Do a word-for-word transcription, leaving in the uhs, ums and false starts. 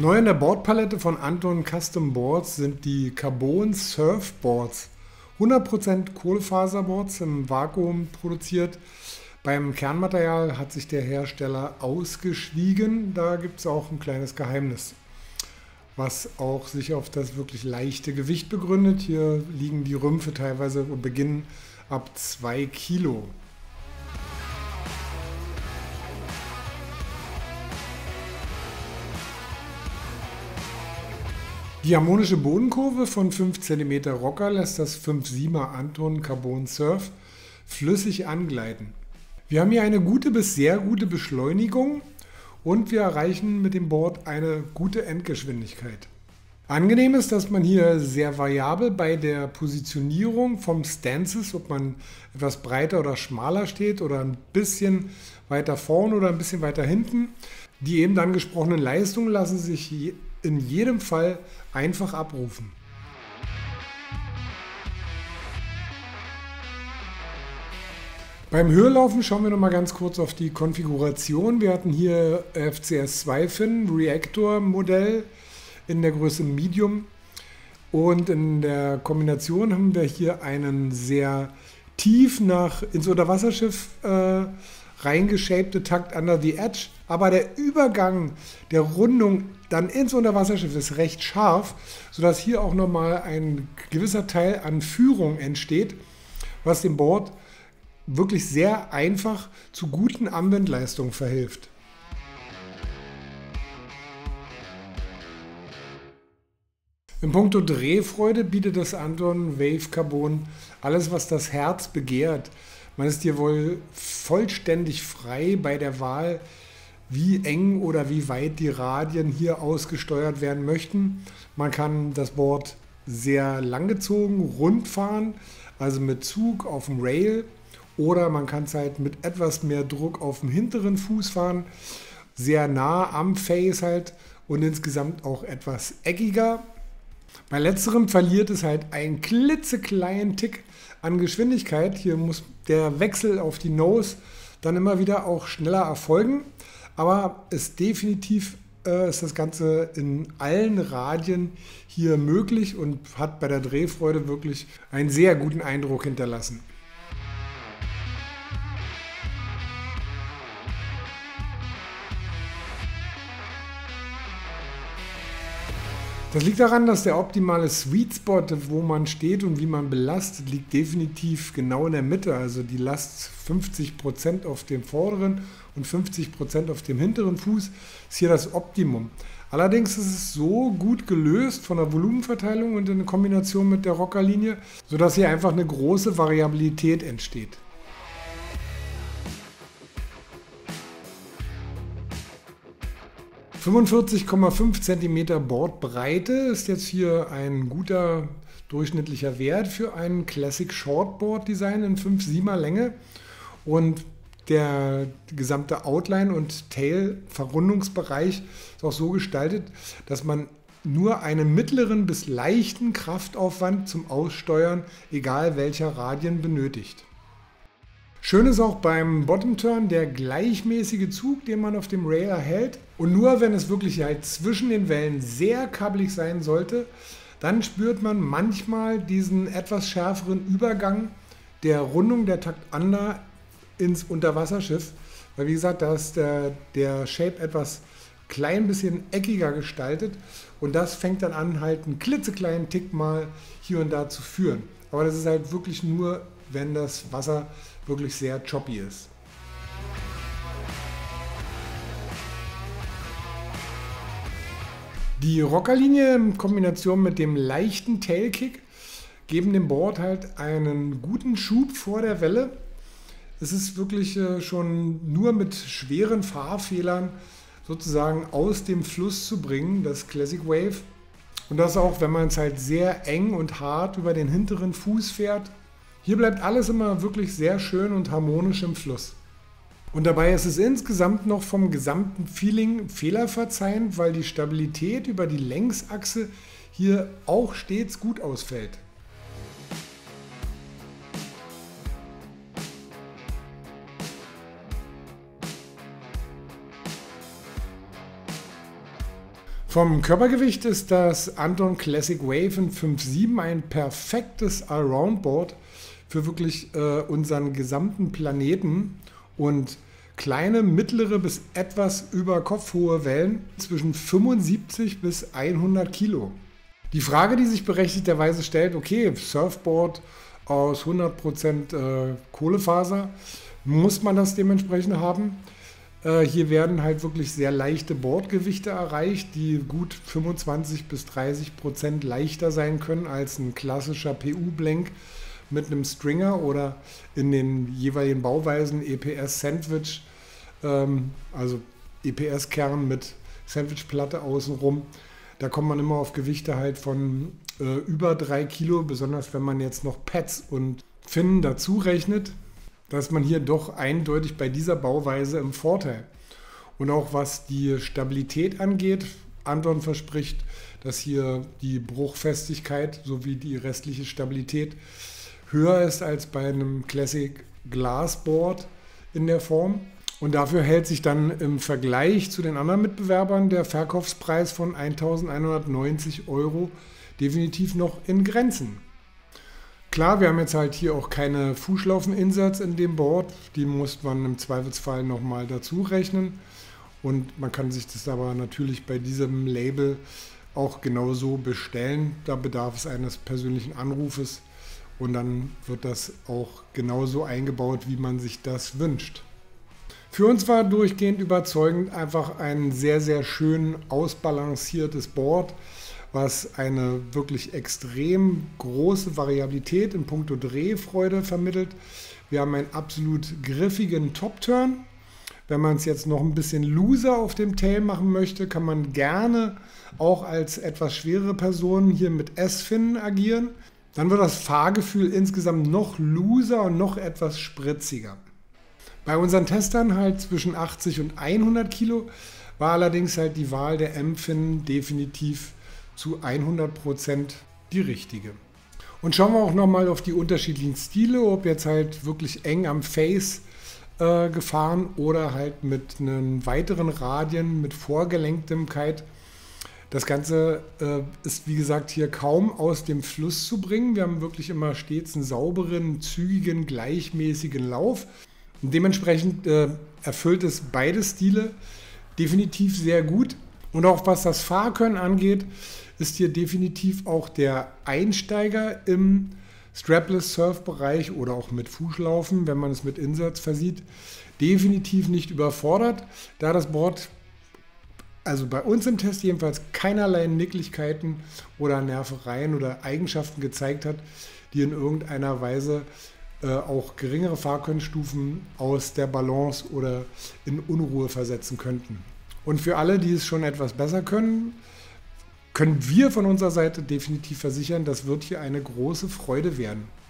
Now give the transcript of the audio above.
Neu in der Bordpalette von Anton Custom Boards sind die Carbon Surfboards. hundert Prozent Kohlefaserboards im Vakuum produziert. Beim Kernmaterial hat sich der Hersteller ausgeschwiegen. Da gibt es auch ein kleines Geheimnis, was auch sich auf das wirklich leichte Gewicht begründet. Hier liegen die Rümpfe teilweise und beginnen ab zwei Kilo. Die harmonische Bodenkurve von fünf Zentimeter Rocker lässt das fünf Komma sieben er Anton Carbon Surf flüssig angleiten. Wir haben hier eine gute bis sehr gute Beschleunigung und wir erreichen mit dem Board eine gute Endgeschwindigkeit. Angenehm ist, dass man hier sehr variabel bei der Positionierung vom Stances, ob man etwas breiter oder schmaler steht oder ein bisschen weiter vorn oder ein bisschen weiter hinten. Die eben angesprochenen Leistungen lassen sich in jedem Fall einfach abrufen. Beim Höherlaufen schauen wir noch mal ganz kurz auf die Konfiguration. Wir hatten hier F C S zwei Fin Reactor Modell in der Größe Medium und in der Kombination haben wir hier einen sehr tief nach ins Unterwasserschiff äh, reingeshapte Takt Under the Edge, aber der Übergang der Rundung dann ins Unterwasserschiff ist recht scharf, sodass hier auch nochmal ein gewisser Teil an Führung entsteht, was dem Board wirklich sehr einfach zu guten Anwendleistungen verhilft. In puncto Drehfreude bietet das Anton Wave Carbon alles, was das Herz begehrt. Man ist hier wohl vollständig frei bei der Wahl, wie eng oder wie weit die Radien hier ausgesteuert werden möchten. Man kann das Board sehr langgezogen rund fahren, also mit Zug auf dem Rail, oder man kann es halt mit etwas mehr Druck auf dem hinteren Fuß fahren, sehr nah am Face halt und insgesamt auch etwas eckiger. Bei letzterem verliert es halt einen klitzekleinen Tick an Geschwindigkeit. Hier muss der Wechsel auf die Nose dann immer wieder auch schneller erfolgen. Aber ist definitiv äh, ist das Ganze in allen Radien hier möglich und hat bei der Drehfreude wirklich einen sehr guten Eindruck hinterlassen. Das liegt daran, dass der optimale Sweet Spot, wo man steht und wie man belastet, liegt definitiv genau in der Mitte. Also die Last fünfzig Prozent auf dem vorderen und fünfzig Prozent auf dem hinteren Fuß ist hier das Optimum. Allerdings ist es so gut gelöst von der Volumenverteilung und in Kombination mit der Rockerlinie, sodass hier einfach eine große Variabilität entsteht. fünfundvierzig Komma fünf Zentimeter Bordbreite ist jetzt hier ein guter durchschnittlicher Wert für ein Classic Shortboard Design in fünf Komma sieben er Länge und der gesamte Outline und Tail Verrundungsbereich ist auch so gestaltet, dass man nur einen mittleren bis leichten Kraftaufwand zum Aussteuern egal welcher Radien benötigt. Schön ist auch beim Bottom Turn der gleichmäßige Zug, den man auf dem Rail erhält. Und nur wenn es wirklich halt zwischen den Wellen sehr kabbelig sein sollte, dann spürt man manchmal diesen etwas schärferen Übergang der Rundung der Takt Under ins Unterwasserschiff. Weil wie gesagt, da ist der, der Shape etwas klein bisschen eckiger gestaltet und das fängt dann an, halt einen klitzekleinen Tick mal hier und da zu führen. Aber das ist halt wirklich nur, wenn das Wasser wirklich sehr choppy ist. Die Rockerlinie in Kombination mit dem leichten Tailkick geben dem Board halt einen guten Schub vor der Welle. Es ist wirklich schon nur mit schweren Fahrfehlern sozusagen aus dem Fluss zu bringen, das Classic Wave. Und das auch, wenn man es halt sehr eng und hart über den hinteren Fuß fährt. Hier bleibt alles immer wirklich sehr schön und harmonisch im Fluss. Und dabei ist es insgesamt noch vom gesamten Feeling fehlerverzeihend, weil die Stabilität über die Längsachse hier auch stets gut ausfällt. Vom Körpergewicht ist das Anton Classic Wave in fünf Komma sieben ein perfektes Allroundboard für wirklich äh, unseren gesamten Planeten und kleine, mittlere bis etwas über kopfhohe Wellen zwischen fünfundsiebzig bis hundert Kilo. Die Frage, die sich berechtigterweise stellt, okay, Surfboard aus hundert Prozent äh, Kohlefaser, muss man das dementsprechend haben? Äh, hier werden halt wirklich sehr leichte Bordgewichte erreicht, die gut fünfundzwanzig bis dreißig Prozent leichter sein können als ein klassischer P U-Blank mit einem Stringer oder in den jeweiligen Bauweisen E P S-Sandwich, ähm, also E P S-Kern mit Sandwichplatte außenrum. Da kommt man immer auf Gewichte halt von äh, über drei Kilo, besonders wenn man jetzt noch Pads und Finnen dazu rechnet. Da ist man hier doch eindeutig bei dieser Bauweise im Vorteil. Und auch was die Stabilität angeht, Anton verspricht, dass hier die Bruchfestigkeit sowie die restliche Stabilität höher ist als bei einem Classic Glassboard in der Form. Und dafür hält sich dann im Vergleich zu den anderen Mitbewerbern der Verkaufspreis von eintausendeinhundertneunzig Euro definitiv noch in Grenzen. Klar, wir haben jetzt halt hier auch keine Fußschlaufeninsatz in dem Board, die muss man im Zweifelsfall nochmal dazu rechnen und man kann sich das aber natürlich bei diesem Label auch genauso bestellen. Da bedarf es eines persönlichen Anrufes und dann wird das auch genauso eingebaut, wie man sich das wünscht. Für uns war durchgehend überzeugend einfach ein sehr, sehr schön ausbalanciertes Board, was eine wirklich extrem große Variabilität in puncto Drehfreude vermittelt. Wir haben einen absolut griffigen Top-Turn. Wenn man es jetzt noch ein bisschen looser auf dem Tail machen möchte, kann man gerne auch als etwas schwerere Person hier mit S-Finnen agieren. Dann wird das Fahrgefühl insgesamt noch looser und noch etwas spritziger. Bei unseren Testern halt zwischen achtzig und hundert Kilo war allerdings halt die Wahl der M-Finnen definitiv zu hundert Prozent die richtige. Und schauen wir auch nochmal auf die unterschiedlichen Stile, ob jetzt halt wirklich eng am Face äh, gefahren oder halt mit einem weiteren Radien, mit Vorgelenktemkeit. Das Ganze äh, ist wie gesagt hier kaum aus dem Fluss zu bringen. Wir haben wirklich immer stets einen sauberen, zügigen, gleichmäßigen Lauf. Und dementsprechend äh, erfüllt es beide Stile definitiv sehr gut. Und auch was das Fahrkönnen angeht, ist hier definitiv auch der Einsteiger im Strapless-Surf-Bereich oder auch mit Fußlaufen, wenn man es mit Insatz versieht, definitiv nicht überfordert, da das Board, also bei uns im Test jedenfalls, keinerlei Nicklichkeiten oder Nervereien oder Eigenschaften gezeigt hat, die in irgendeiner Weise äh, auch geringere Fahrkonnenstufen aus der Balance oder in Unruhe versetzen könnten. Und für alle, die es schon etwas besser können, können wir von unserer Seite definitiv versichern, das wird hier eine große Freude werden.